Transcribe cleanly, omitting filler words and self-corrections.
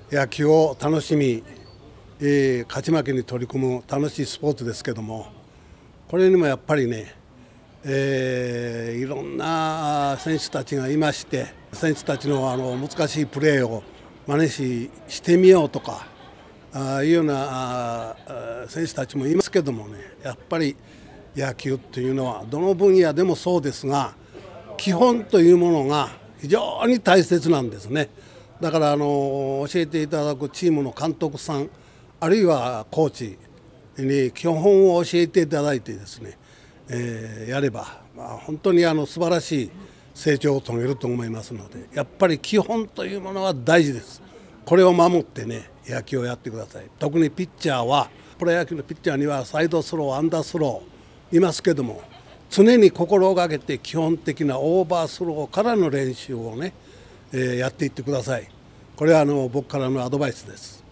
野球を楽しみ、勝ち負けに取り組む楽しいスポーツですけども、これにもやっぱりね、いろんな選手たちがいまして、選手たちの難しいプレーを真似してみようとかいうような選手たちもいますけどもね、やっぱり野球というのはどの分野でもそうですが、基本というものが非常に大切なんですね。だから教えていただくチームの監督さん、あるいはコーチに基本を教えていただいてですね、やれば、本当に素晴らしい成長を遂げると思いますので、やっぱり基本というものは大事です。これを守ってね、野球をやってください。特にピッチャーは、プロ野球のピッチャーにはサイドスロー、アンダースローいますけども、常に心がけて基本的なオーバースローからの練習をね、やっていってください。これは僕からのアドバイスです。